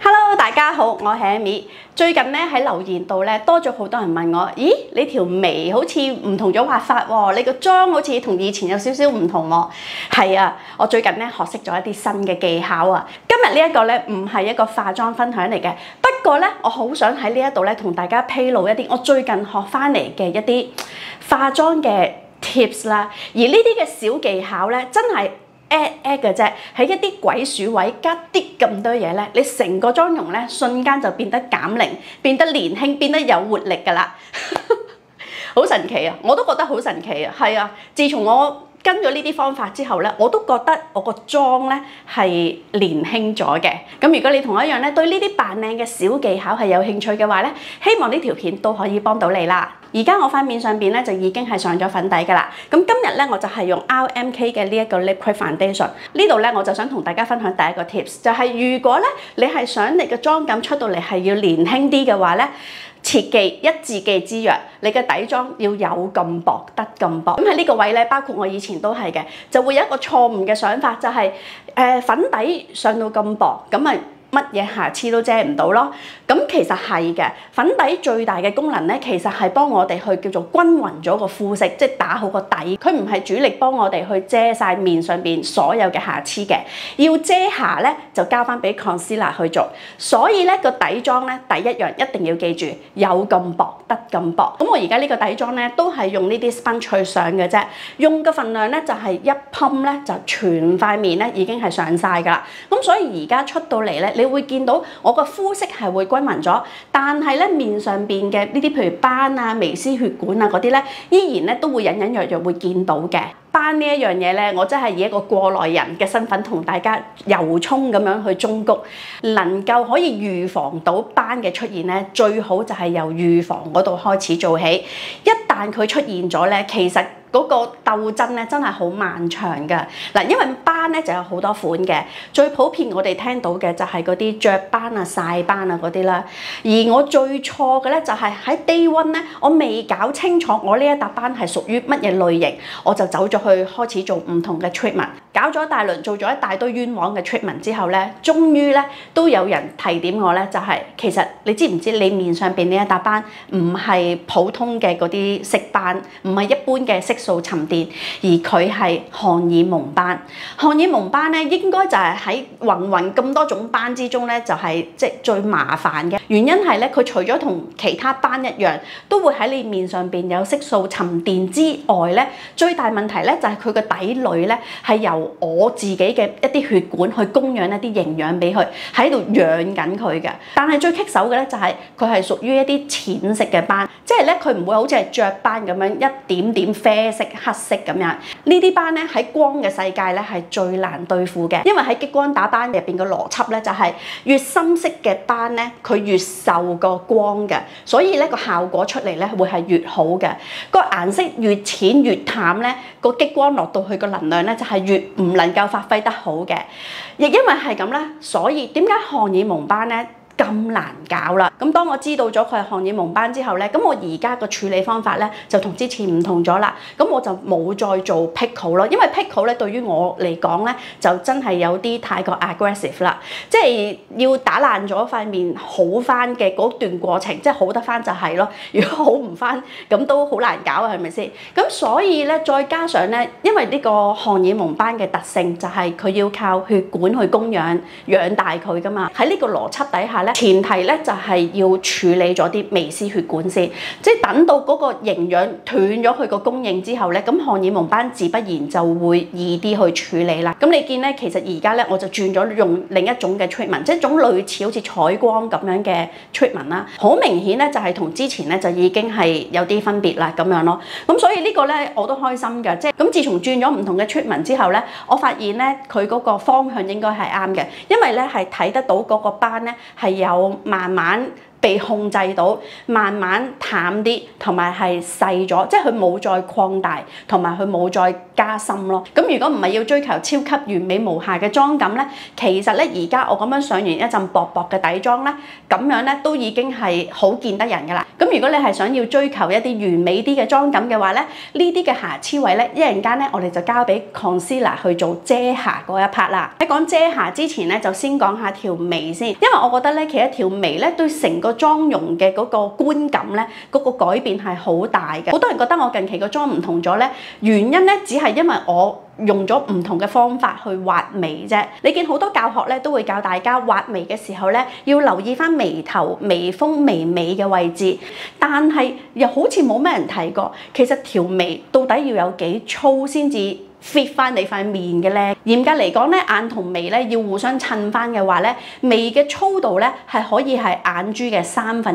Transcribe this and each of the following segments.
Hello， 大家好，我係 Amy。最近咧喺留言度咧多咗好多人問我，咦，你條眉好似唔同咗畫法喎，你個妝好似同以前有少少唔同喎。係啊，我最近咧學識咗一啲新嘅技巧啊。今日呢一個咧唔係一個化妝分享嚟嘅，不過咧我好想喺呢一度咧同大家披露一啲我最近學翻嚟嘅一啲化妝嘅 tips 啦。而呢啲嘅小技巧咧，真係add 嘅啫，喺一啲鬼鼠位加啲咁多嘢咧，你成個妝容咧瞬間就變得減齡，變得年輕，變得有活力㗎啦，好神奇啊！我都覺得好神奇啊，係啊！自從我跟咗呢啲方法之後咧，我都覺得我個妝咧係年輕咗嘅。咁如果你同我一樣咧，對呢啲扮靚嘅小技巧係有興趣嘅話咧，希望呢條片都可以幫到你啦。而家我塊面上邊咧就已經係上咗粉底㗎啦。咁今日咧我就係用 RMK 嘅呢一個 Liquid Foundation。呢度咧我就想同大家分享第一個 tips， 就係如果咧你係想你嘅妝感出到嚟係要年輕啲嘅話咧，切記一字記之曰，你嘅底妝要有咁薄得咁薄。咁喺呢個位咧，包括我以前都係嘅，就會有一個錯誤嘅想法，就係粉底上到咁薄，咁咪乜嘢瑕疵都遮唔到咯。咁其實係嘅，粉底最大嘅功能咧，其實係幫我哋去叫做均勻咗個膚色，即係打好個底。佢唔係主力幫我哋去遮晒面上邊所有嘅瑕疵嘅，要遮瑕咧就交翻俾 concealer 去做。所以咧個底妝咧第一樣一定要記住，有咁薄得咁薄。咁我而家呢個底妝咧都係用呢啲 sponge 去上嘅啫，用嘅份量咧就係一噴咧就全塊面咧已經係上晒㗎啦。咁所以而家出到嚟咧，你會見到我個膚色係會均勻咗，但係咧面上邊嘅呢啲譬如斑啊、微絲血管啊嗰啲咧，依然咧都會隱隱約約會見到嘅。斑呢一樣嘢咧，我真係以一個過來人嘅身份同大家由衷咁樣去忠告，能夠可以預防到斑嘅出現咧，最好就係由預防嗰度開始做起。一旦佢出現咗咧，其實嗰個鬥爭咧真係好漫長㗎。嗱，因為斑咧就有好多款嘅，最普遍我哋聽到嘅就係嗰啲雀斑啊、曬斑啊嗰啲啦。而我最錯嘅咧就係喺 day one 咧，我未搞清楚我呢一笪斑係屬於乜嘢類型，我就走咗去開始做唔同嘅 treatment， 搞咗一大輪，做咗一大堆冤枉嘅 treatment 之後咧，終於咧都有人提點我咧，就係其實你知唔知你面上邊呢一笪斑唔係普通嘅嗰啲色斑，唔係一般嘅色素沉澱，而佢係荷爾蒙斑。荷爾蒙斑咧應該就係喺芸芸咁多種斑之中咧，就係即係最麻煩嘅。原因係咧，佢除咗同其他斑一樣，都會喺你面上邊有色素沉澱之外咧，最大問題咧就係佢個底裏咧係由我自己嘅一啲血管去供養一啲營養俾佢，喺度養緊佢嘅。但係最棘手嘅咧就係佢係屬於一啲淺色嘅斑，即係咧佢唔會好似係雀斑咁樣一點點啡色、黑色咁樣。呢啲斑咧喺光嘅世界咧係最難對付嘅，因為喺激光打斑入邊嘅邏輯咧就係越深色嘅斑咧佢越受個光嘅，所以咧個效果出嚟咧會係越好嘅。個顏色越淺越淡咧，個激光落到去個能量咧就係越唔能夠發揮得好嘅。亦因為係咁咧，所以點解荷爾蒙斑咧咁難搞啦？咁當我知道咗佢係荷爾蒙斑之後咧，咁我而家個處理方法咧就同之前唔同咗啦。咁我就冇再做 pickle 咯，因為 pickle 咧對於我嚟講咧就真係有啲太過 aggressive 啦，即係要打爛咗塊面好翻嘅嗰段過程，即係好得翻就係咯。如果好唔翻，咁都好難搞啊，係咪先？咁所以咧，再加上咧，因為呢個荷爾蒙斑嘅特性就係佢要靠血管去供養養大佢噶嘛。喺呢個邏輯底下咧，前提咧就係要處理咗啲微絲血管先，即係等到嗰個營養斷咗佢個供應之後咧，咁荷爾蒙斑自不然就會易啲去處理啦。咁你見咧，其實而家咧我就轉咗用另一種嘅 treatment， 即係一種類似好似採光咁樣嘅 treatment 啦。好明顯咧就係同之前咧就已經係有啲分別啦咁樣咯。咁所以呢個咧我都開心嘅，即係咁自從轉咗唔同嘅 treatment 之後咧，我發現咧佢嗰個方向應該係啱嘅，因為咧係睇得到嗰個斑咧係有慢慢被控制到，慢慢淡啲，同埋係細咗，即係佢冇再擴大，同埋佢冇再加深咯。咁如果唔係要追求超級完美無瑕嘅妝感咧，其實咧而家我咁樣上完一陣薄薄嘅底妝咧，咁樣咧都已經係好見得人噶啦。咁如果你係想要追求一啲完美啲嘅妝感嘅話咧，呢啲嘅瑕疵位咧，一陣間咧我哋就交俾 concealer 去做遮瑕嗰一 part 啦。喺講遮瑕之前咧，就先講下條眉先，因為我覺得咧，其實條眉咧對成個妝容嘅嗰個觀感咧，嗰個改變係好大嘅。好多人覺得我近期個妝唔同咗咧，原因咧只係因為我用咗唔同嘅方法去畫眉啫。你見好多教學咧都會教大家畫眉嘅時候咧，要留意翻眉頭、眉峰、眉尾嘅位置，但係又好似冇咩人提過，其實條眉到底要有幾粗先至 fit 翻你塊面嘅咧？嚴格嚟講咧，眼同眉咧要互相襯翻嘅話咧，眉嘅粗度咧係可以係眼珠嘅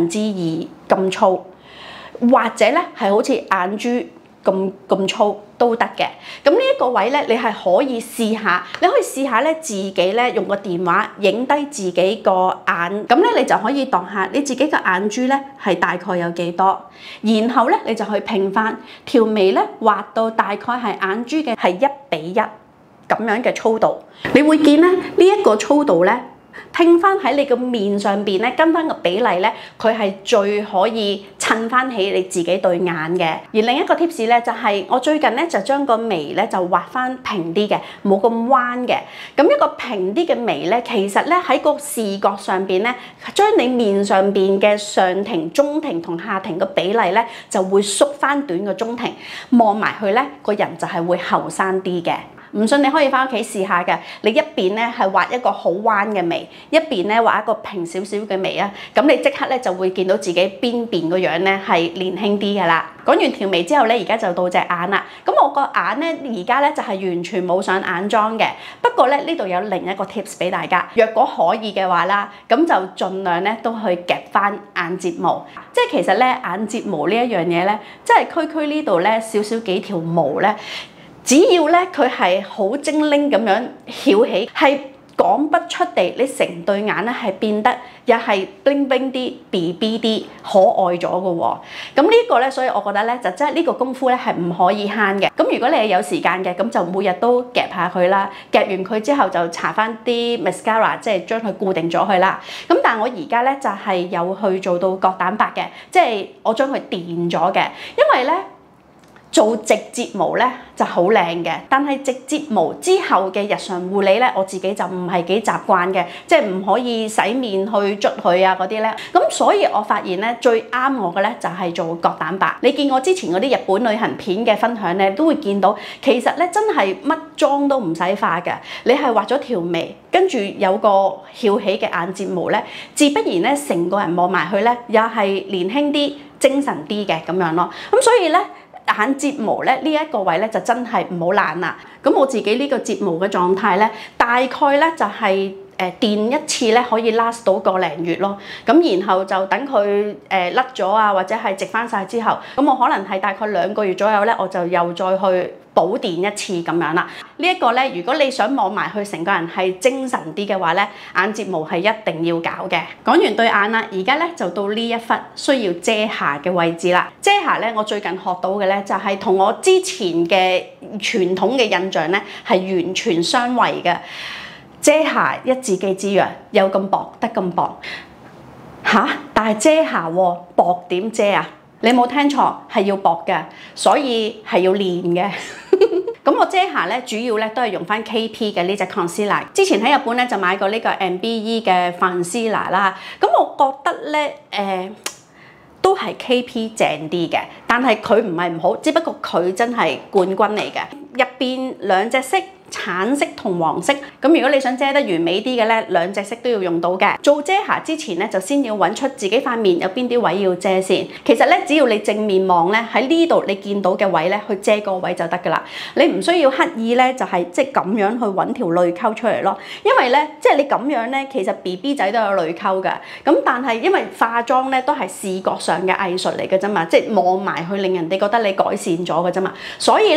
2/3咁粗，或者咧係好似眼珠咁粗都得嘅。咁呢一個位咧，你係可以試下，你可以試下咧自己咧用個電話影低自己個眼，咁咧你就可以度下你自己嘅眼珠咧係大概有幾多，然後咧你就去拼翻條眉咧畫到大概係眼珠嘅係1:1咁樣嘅粗度，你會見咧呢一個粗度咧，拼翻喺你個面上邊咧，跟翻個比例咧，佢係最可以襯翻起你自己對眼嘅。而另一個 tips 咧，就係我最近咧就將個眉咧就畫翻平啲嘅，冇咁彎嘅。咁一個平啲嘅眉咧，其實咧喺個視覺上邊咧，將你面上邊嘅上庭、中庭同下庭嘅比例咧，就會縮翻短個中庭，望埋去咧個人就係會後生啲嘅。唔信你可以翻屋企試下嘅，你一邊咧係畫一個好彎嘅眉，一邊咧畫一個平少少嘅眉啊，咁你即刻咧就會見到自己邊邊個樣咧係年輕啲㗎啦。講完條眉之後咧，而家就到隻眼啦。咁我個眼咧而家咧就係完全冇上眼妝嘅，不過咧呢度有另一個 tips 俾大家，若果可以嘅話啦，咁就盡量咧都去夾翻眼睫毛。即係其實咧眼睫毛呢一樣嘢咧，即係區呢度咧少少幾條毛咧。只要咧佢係好精靈咁樣翹起，係講不出地，你成對眼咧係變得又係 bling bling 啲、BB 啲、可愛咗嘅喎。咁呢個咧，所以我覺得咧就真係呢個功夫咧係唔可以慳嘅。咁如果你係有時間嘅，咁就每日都夾下佢啦。夾完佢之後就搽翻啲 mascara， 即係將佢固定咗佢啦。咁但係我而家咧就係有去做到角蛋白嘅，即係我將佢電咗嘅，因為咧。做直睫毛咧就好靚嘅，但係直睫毛之後嘅日常護理咧，我自己就唔係幾習慣嘅，即係唔可以洗面去捽佢啊嗰啲咧。咁所以我發現咧最啱我嘅咧就係做角蛋白。你見我之前嗰啲日本旅行片嘅分享咧，都會見到其實咧真係乜妝都唔使化嘅，你係畫咗條眉，跟住有個翹起嘅眼睫毛咧，自不然咧成個人望埋去咧又係年輕啲、精神啲嘅咁樣咯。咁所以咧。眼睫毛咧呢一個位咧就真係唔好懶啦。咁我自己呢個睫毛嘅狀態咧，大概咧就係電一次咧可以 last 到個零月咯。咁然後就等佢甩咗啊，或者係直翻晒之後，咁我可能係大概2個月左右咧，我就又再去補電一次咁樣啦。呢一個咧，如果你想望埋去成個人係精神啲嘅話咧，眼睫毛係一定要搞嘅。講完對眼啦，而家咧就到呢一忽需要遮瑕嘅位置啦。遮瑕咧，我最近學到嘅咧就係同我之前嘅傳統嘅印象咧係完全相違嘅。遮瑕一字記之曰，有咁薄得咁薄嚇，但係遮瑕喎，薄點遮啊？你冇聽錯，係要薄嘅，所以係要練嘅。咁我遮瑕咧，主要咧都係用翻 KP 嘅呢隻 concealer。之前喺日本咧就買過呢個 MBE 嘅 concealer 啦。咁我覺得咧都係 KP 正啲嘅，但係佢唔係唔好，只不過佢真係冠軍嚟嘅。入邊兩隻色。橙色同黃色，咁如果你想遮得完美啲嘅咧，兩隻色都要用到嘅。做遮瑕之前咧，就先要揾出自己塊面有邊啲位要遮先。其實咧，只要你正面望咧，喺呢度你見到嘅位咧，去遮個位就得噶啦。你唔需要刻意咧，就係即係咁樣去揾條淚溝出嚟咯。因為咧，即係你咁樣咧，其實 BB 仔都有淚溝嘅。咁但係因為化妝咧都係視覺上嘅藝術嚟嘅啫嘛，即係望埋去令人哋覺得你改善咗嘅啫嘛。所以咧，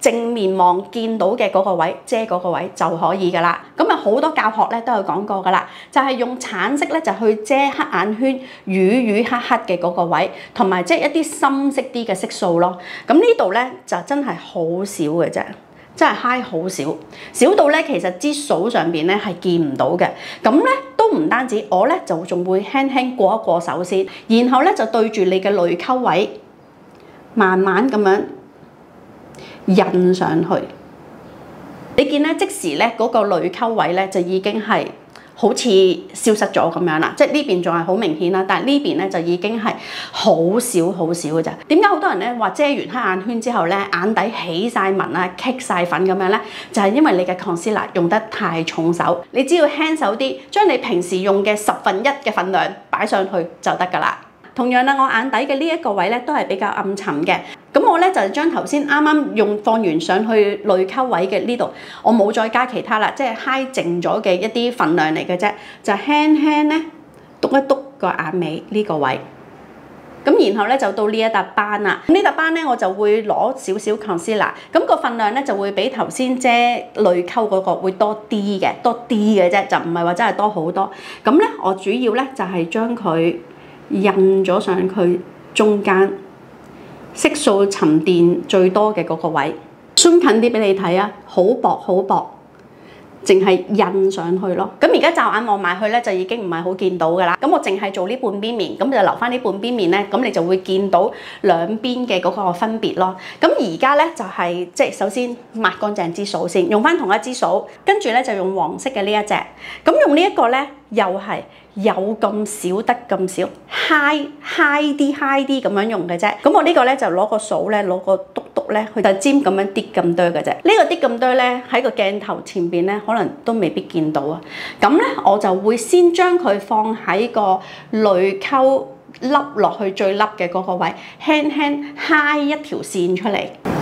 正面望見到嘅嗰個位遮嗰個位就可以㗎啦。咁啊好多教學咧都有講過㗎啦，就係用橙色咧就去遮黑眼圈、瘀黑黑嘅嗰個位，同埋即係一啲深色啲嘅色素咯。咁呢度咧就真係好少嘅啫。真係 high 好少，少到咧其實支數上邊咧係見唔到嘅。咁咧都唔單止，我咧就仲會輕輕過一過手先，然後咧就對住你嘅淚溝位，慢慢咁樣印上去。你見咧即時咧嗰個淚溝位咧就已經係好似消失咗咁樣啦，即係呢邊仲係好明顯啦，但係呢邊咧就已經係好少嘅咋。點解好多人咧話遮完黑眼圈之後咧眼底起晒紋啊、棘晒粉咁樣咧？就係因為你嘅 concealer 用得太重手，你只要輕手啲，將你平時用嘅1/10嘅份量擺上去就得㗎啦。同樣啦，我眼底嘅呢一個位咧都係比較暗沉嘅。咁我咧就將頭先啱啱放完上去淚溝位嘅呢度，我冇再加其他啦，即係揩淨咗嘅一啲份量嚟嘅啫，就輕輕咧篤一篤個眼尾呢個位。咁然後咧就到呢一笪斑啦。呢笪斑咧我就會攞少少 concealer，咁個份量咧就會比頭先遮淚溝嗰個會多啲嘅啫，就唔係話真係多好多。咁咧我主要咧就係將佢印咗上去中間色素沉澱最多嘅嗰個位，zoom近啲俾你睇啊，好薄，淨係印上去咯。咁而家驟眼望埋去咧，就已經唔係好見到㗎啦。咁我淨係做呢半邊面，咁就留翻呢半邊面咧，咁你就會見到兩邊嘅嗰個分別咯。咁而家咧就係即係首先抹乾淨支掃先，用翻同一支掃，跟住咧就用黃色嘅呢一隻。咁用呢一個咧又係有咁少得咁少 ，high 啲咁樣用嘅啫。咁我呢個咧就攞個掃咧，攞個篤咧，佢就尖咁樣啲咁多嘅啫。呢個啲咁多咧喺個鏡頭前邊咧，可能都未必見到啊。咁咧我就會先將佢放喺個淚溝凹落去最凹嘅嗰個位，輕輕揩一條線出嚟。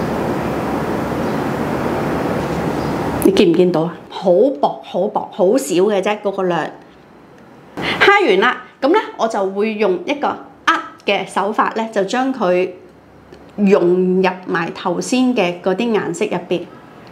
你見唔見到啊？好薄，好少嘅啫，嗰個量。揩完啦，咁咧我就會用一個嘅手法咧，就將佢融入埋頭先嘅嗰啲顏色入邊。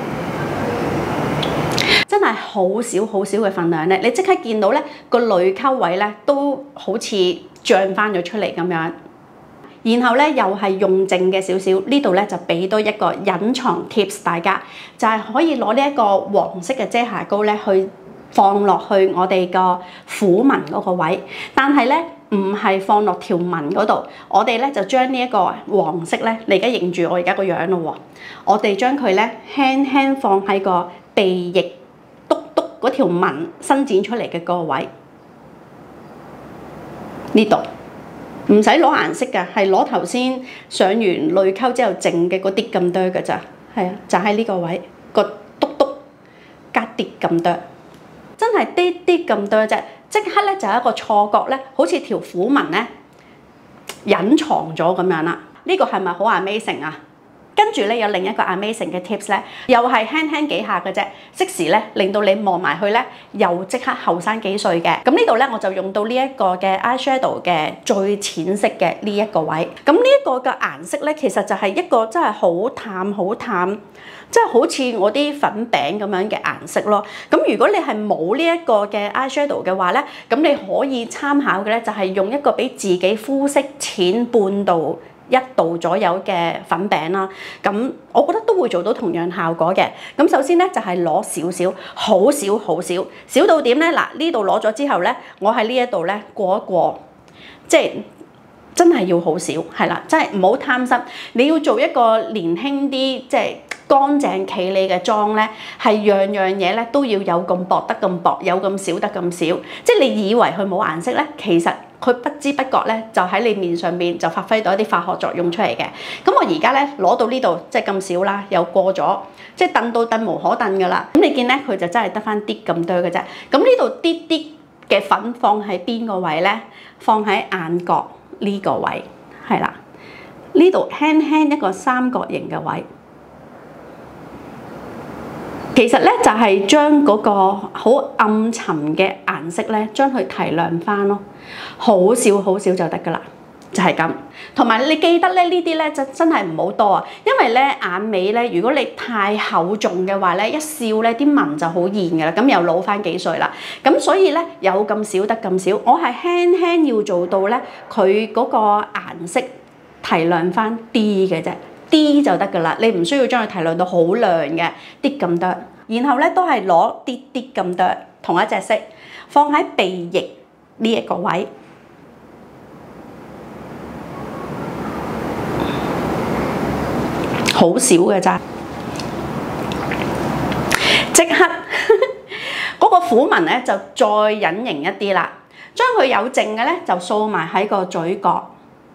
真係好少嘅份量咧，你即刻見到咧個淚溝位咧都好似漲翻咗出嚟咁樣。然後咧又係用剩嘅少少，呢度咧就俾多一個隱藏 tips 大家，就係可以攞呢一個黃色嘅遮瑕膏咧去放落去我哋個虎紋嗰個位，但係咧唔係放落條紋嗰度，我哋咧就將呢一個黃色咧，你而家認住我而家個樣咯喎，我哋將佢咧輕輕放喺個鼻翼篤嗰條紋伸展出嚟嘅嗰個位，呢度唔使攞顏色㗎，係攞頭先上完淚溝之後剩嘅嗰啲咁多㗎咋，係啊，就喺呢個位個篤加啲咁多。真係啲咁多啫，即刻咧就有一個錯覺咧，好似條虎紋咧隱藏咗咁樣啦。呢個係咪好 amazing 啊？跟住咧有另一個 amazing 嘅 tips 咧，又係輕幾下嘅啫，即時咧令到你望埋去咧又即刻後生幾歲嘅。咁呢度咧我就用到呢一個嘅 eyeshadow 嘅最淺色嘅呢一個位。咁呢一個嘅顏色咧，其實就係一個真係好淡。即係好似我啲粉餅咁樣嘅顏色咯。咁如果你係冇呢一個嘅 eyeshadow 嘅話咧，咁你可以參考嘅咧就係用一個比自己膚色淺半度1度左右嘅粉餅啦。咁我覺得都會做到同樣效果嘅。咁首先咧就係攞少少，好少，少到點咧？嗱，呢度攞咗之後咧，我喺呢一度咧過一過，即係真係要好少，係啦，真係唔好貪心。你要做一個年輕啲，即係乾淨企理嘅妝咧，係樣嘢咧都要有咁薄得咁薄，有咁少得咁少。即係你以為佢冇顏色咧，其實佢不知不覺咧就喺你面上面就發揮到一啲化學作用出嚟嘅。咁我而家咧攞到呢度即係咁少啦，又過咗，即係燉到燉無可燉噶啦。咁你見咧佢就真係得翻啲咁多嘅啫。咁呢度啲嘅粉放喺邊個位咧？放喺眼角呢個位，係啦，呢度輕一個三角形嘅位。其實咧就係將嗰個好暗沉嘅顏色咧，將佢提亮翻咯，好少就得噶啦。 就係咁。同埋你記得咧，呢啲咧真係唔好多啊，因為咧眼尾咧，如果你太厚重嘅話咧，一笑咧啲紋就好現㗎啦，咁又老翻幾歲啦。咁所以咧有咁少得咁少，我係輕輕要做到咧，佢嗰個顏色提亮翻啲嘅啫，啲就得㗎啦。你唔需要將佢提亮到好亮嘅，啲咁多。然後咧都係攞啲啲咁多同一隻色放喺鼻翼呢一個位。好少嘅咋，即刻嗰個虎紋咧就再隱形一啲啦，將佢有剩嘅咧就掃埋喺個嘴角，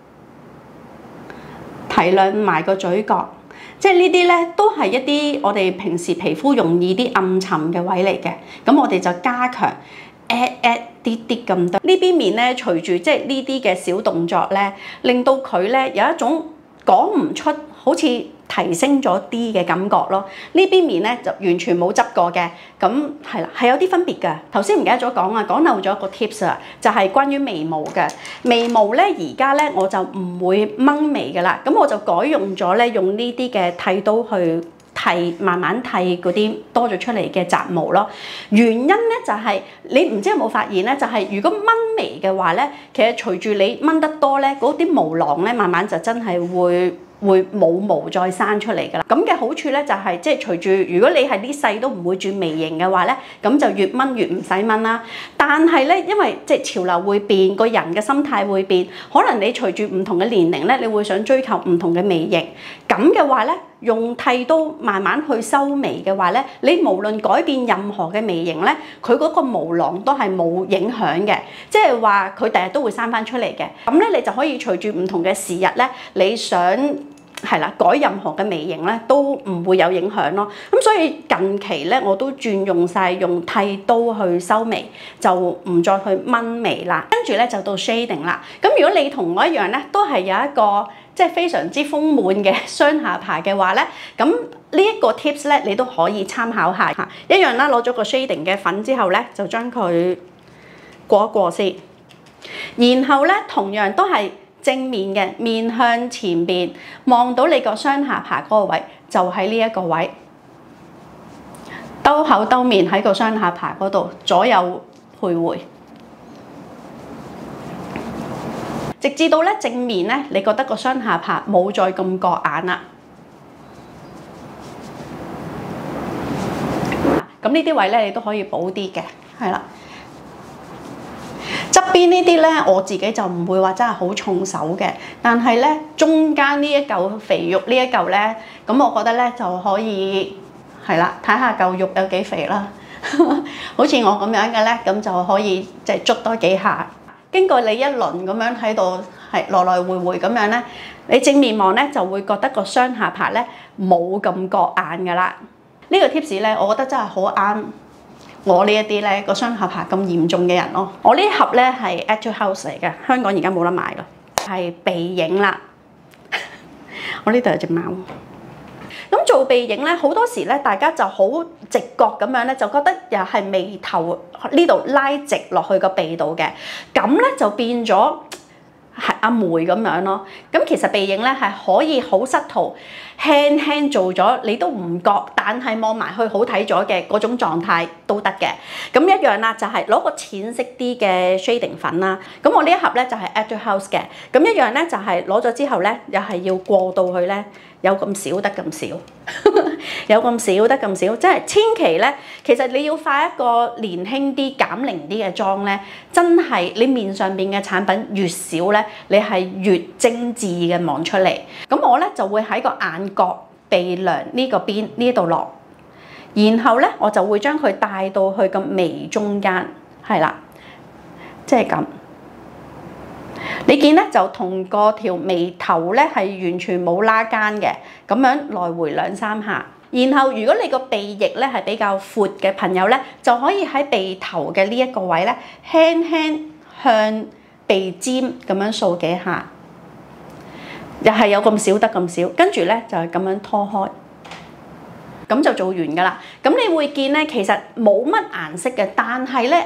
提亮埋個嘴角，即係呢啲咧都係一啲我哋平時皮膚容易啲暗沉嘅位嚟嘅，咁我哋就加強 add 啲啲咁多。呢邊面咧隨住即係呢啲嘅小動作咧，令到佢咧有一種講唔出好似提升咗啲嘅感覺咯。呢邊面咧就完全冇執過嘅，咁係啦，係有啲分別㗎。頭先唔記得咗講啊，講漏咗一個 tips 啊，就係關於眉毛嘅。眉毛咧而家咧我就唔會掹眉㗎啦，咁我就改用咗咧用呢啲嘅剃刀去剃，慢慢剃嗰啲多咗出嚟嘅雜毛咯。原因咧就係你唔知有冇發現咧，就係如果掹眉嘅話咧，其實隨住你掹得多咧，嗰啲毛囊咧慢慢就真係會冇毛再生出嚟㗎啦。咁嘅好處咧就係即係隨住如果你係呢世都唔會轉眉型嘅話咧，咁就越掹越唔使掹啦。但係咧，因為即係潮流會變，個人嘅心態會變，可能你隨住唔同嘅年齡咧，你會想追求唔同嘅眉型。咁嘅話咧，用剃刀慢慢去修眉嘅話咧，你無論改變任何嘅眉型咧，佢嗰個毛囊都係冇影響嘅，即係話佢第日都會生翻出嚟嘅。咁咧，你就可以隨住唔同嘅時日咧，你想係啦改任何嘅眉型咧，都唔會有影響咯。咁所以近期咧，我都轉用晒用剃刀去修眉，就唔再去掹眉啦。跟住咧就到 shading 啦。咁如果你同我一樣咧，都係有一個即係非常之豐滿嘅雙下巴嘅話咧，咁呢一個 tips 咧，你都可以參考下嚇。一樣啦，攞咗個 shading 嘅粉之後咧，就將佢過一過先。然後咧，同樣都係正面嘅，面向前邊，望到你個雙下巴嗰個位，就喺呢一個位，兜口兜面喺個雙下巴嗰度左右徘徊。直至到咧正面咧，你覺得個雙下巴冇再咁覺眼啦。咁呢啲位咧，你都可以補啲嘅，係啦。側邊呢啲咧，我自己就唔會話真係好重手嘅，但係咧中間呢一嚿肥肉呢一嚿咧，咁我覺得咧就可以係啦，睇下嚿肉有幾肥啦。好似我咁樣嘅咧，咁就可以即係捽多幾下。經過你一輪咁樣喺度係來來回回咁樣咧，你正面望咧就會覺得個雙下巴咧冇咁覺眼噶啦。呢個 tips 咧，我覺得真係好啱我呢一啲咧個雙下巴咁嚴重嘅人咯。我呢盒咧係 Etude House 嚟嘅，香港而家冇得買咯，係鼻影啦。我呢度有隻貓。咁做鼻影咧，好多時咧，大家就好直覺咁樣咧，就覺得又係眉頭呢度拉直落去個鼻度嘅，咁咧就變咗係阿梅咁樣咯。咁其實鼻影咧係可以好subtle，輕輕做咗你都唔覺，但係望埋去好睇咗嘅嗰種狀態都得嘅。咁一樣啦，就係攞個淺色啲嘅 shading 粉啦。咁我呢一盒咧就係 Etude House 嘅。咁一樣咧就係攞咗之後咧，又係要過到去咧。有咁少得咁少，有咁少得咁少，即係千祈咧。其實你要化一個年輕啲、減齡啲嘅妝咧，真係你面上邊嘅產品越少咧，你係越精緻嘅望出嚟。咁我咧就會喺個眼角、鼻梁呢個邊呢度落，然後咧我就會將佢帶到去個眉中間，係啦，即係咁。你見咧就同個條眉頭咧係完全冇拉間嘅，咁樣來回2-3下。然後如果你個鼻翼咧係比較闊嘅朋友咧，就可以喺鼻頭嘅呢一個位咧，輕輕向鼻尖咁樣掃幾下，又係有咁少得咁少。跟住咧就係咁樣拖開，咁就做完㗎啦。咁你會見咧，其實冇乜顏色嘅，但係咧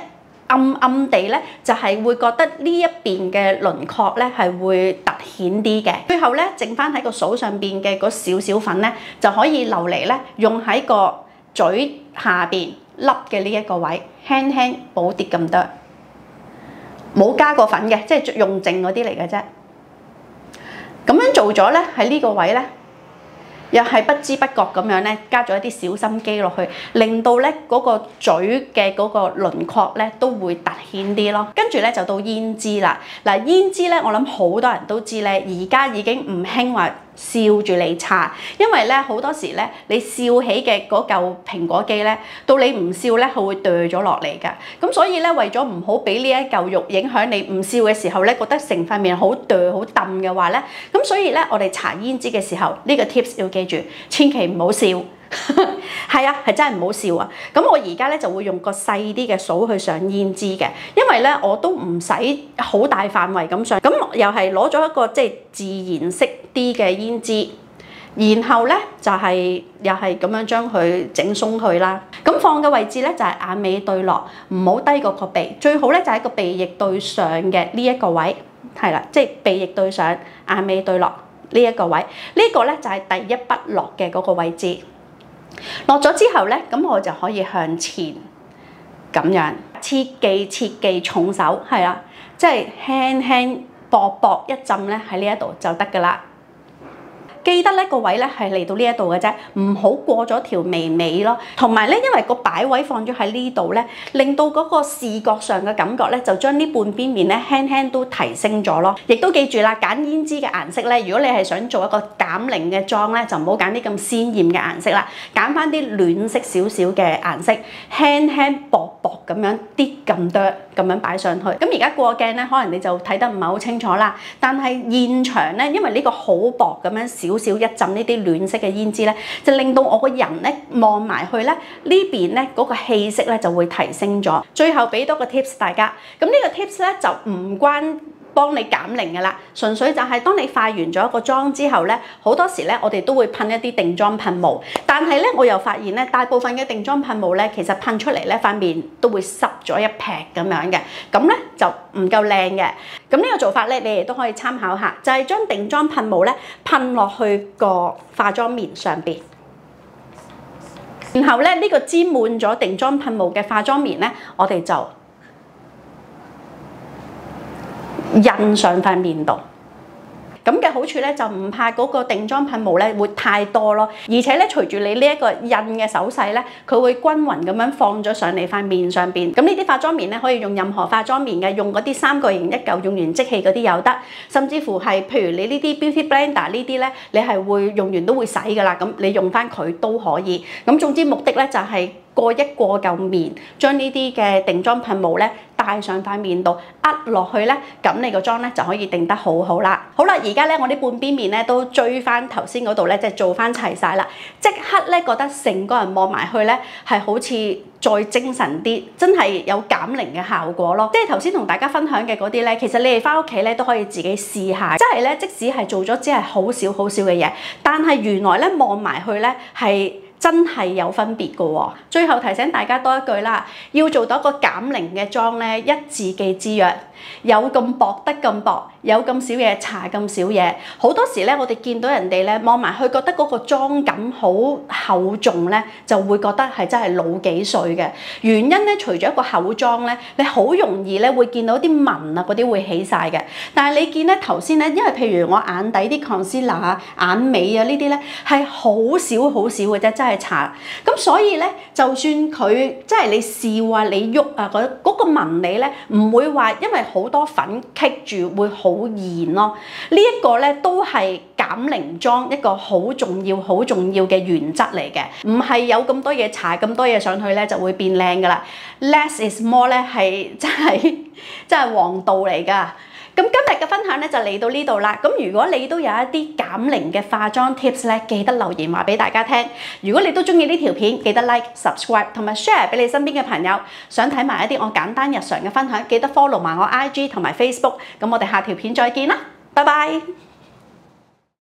暗暗地咧就係會覺得呢一邊嘅輪廓咧係會突顯啲嘅。最後咧剩翻喺個數上邊嘅嗰少少粉咧就可以留嚟咧用喺個嘴下邊凹嘅呢一個位，輕輕補啲咁多，冇加過粉嘅，即係用剩嗰啲嚟嘅啫。咁樣做咗咧喺呢個位咧。又係不知不覺咁樣咧，加咗一啲小心機落去，令到咧嗰個嘴嘅嗰個輪廓咧都會突顯啲咯。跟住咧就到胭脂啦。嗱，胭脂咧我諗好多人都知咧，而家已經唔興話笑住你搽，因為咧好多時咧你笑起嘅嗰嚿蘋果肌咧，到你唔笑咧佢會掉咗落嚟㗎。咁所以咧為咗唔好俾呢一嚿肉影響你唔笑嘅時候咧，覺得成塊面好掉好揼嘅話咧，咁所以咧我哋搽胭脂嘅時候呢個 tips 要記住，千祈唔好笑。係啊，係真係唔好笑啊！咁我而家咧就會用個細啲嘅掃去上胭脂嘅，因為咧我都唔使好大範圍咁上，咁又係攞咗一個即係自然色啲嘅胭脂，然後咧就係又係咁樣將佢整鬆佢啦。咁放嘅位置咧就係眼尾對落，唔好低過個鼻，最好咧就喺個鼻翼對上嘅呢一個位，係啦，即係鼻翼對上，眼尾對落呢一個位，呢個咧就係第一筆落嘅嗰個位置。落咗之後咧，咁我就可以向前咁樣，切記重手，係啦，即係輕輕薄薄一浸咧喺呢一度就得㗎啦。記得咧個位咧係嚟到呢一度嘅啫，唔好過咗條眉尾咯。同埋咧，因為個擺位放咗喺呢度咧，令到嗰個視覺上嘅感覺咧，就將呢半邊面咧輕輕都提升咗咯。亦都記住啦，揀胭脂嘅顏色咧，如果你係想做一個減齡嘅妝咧，就唔好揀啲咁鮮豔嘅顏色啦，揀翻啲暖色少少嘅顏色，輕輕薄薄咁樣啲咁多咁樣擺上去。咁而家過鏡咧，可能你就睇得唔係好清楚啦。但係現場咧，因為呢個好薄咁樣少一浸呢啲暖色嘅胭脂咧，就令到我個人咧望埋去咧呢邊咧嗰個氣色咧就會提升咗。最後俾多個 tips 大家，咁呢個 tips 咧就唔關幫你減齡嘅啦，純粹就係當你化完咗一個妝之後咧，好多時咧我哋都會噴一啲定妝噴霧，但係咧我又發現咧大部分嘅定妝噴霧咧，其實噴出嚟咧塊面都會濕咗一撇咁樣嘅，咁咧就唔夠靚嘅。咁呢個做法咧，你哋都可以參考下，就係將定妝噴霧咧噴落去個化妝棉上邊，然後咧呢個沾滿咗定妝噴霧嘅化妝棉咧，我哋就印上塊面度。咁嘅好處咧就唔怕嗰個定妝噴霧咧會太多咯，而且咧隨住你呢一個印嘅手勢咧，佢會均勻咁樣放咗上嚟塊面上邊。咁呢啲化妝棉咧可以用任何化妝棉嘅，用嗰啲3角形一嚿用完即棄嗰啲有得，甚至乎係譬如你呢啲 Beauty Blender 呢啲咧，你係會用完都會洗㗎啦，咁你用翻佢都可以。咁總之目的咧就係過一過嚿面，將呢啲嘅定妝噴霧咧帶上塊面度，落去咧，咁你個妝咧就可以定得好好啦。好啦，而家咧我啲半邊面咧都追翻頭先嗰度咧，即係做翻齊晒啦，即刻咧覺得成個人望埋去咧係好似再精神啲，真係有減齡嘅效果咯。即係頭先同大家分享嘅嗰啲咧，其實你哋翻屋企咧都可以自己試下，即係咧即使係做咗只係好少嘅嘢，但係原來咧望埋去咧係真係有分別嘅喎。最後提醒大家多一句啦，要做到一個減齡嘅妝咧，一字記之曰：有咁薄得咁薄，有咁少嘢搽咁少嘢。好多時咧，我哋見到人哋咧望埋去，覺得嗰個妝感好厚重咧，就會覺得係真係老幾歲嘅。原因咧，除咗一個厚妝咧，你好容易咧會見到啲紋啊嗰啲會起晒嘅。但係你見咧頭先咧，因為譬如我眼底啲 concealer 啊、眼尾啊呢啲咧係好少嘅啫，真係搽。咁所以咧，就算佢即係你笑啊、你喐啊嗰個紋理咧，唔會話因為好多粉棘住會好現咯。呢一個咧都係減齡妝一個好重要嘅原則嚟嘅，唔係有咁多嘢搽咁多嘢上去咧就會變靚噶啦。Less is more 咧係真係王道嚟噶。咁今日嘅分享咧就嚟到呢度啦。咁如果你都有一啲減齡嘅化妝 tips 咧，記得留言話俾大家聽。如果你都中意呢條片，記得 like、subscribe 同埋 share 俾你身邊嘅朋友。想睇埋一啲我簡單日常嘅分享，記得 follow 埋我 IG 同埋 Facebook。咁我哋下條片再見啦，拜拜。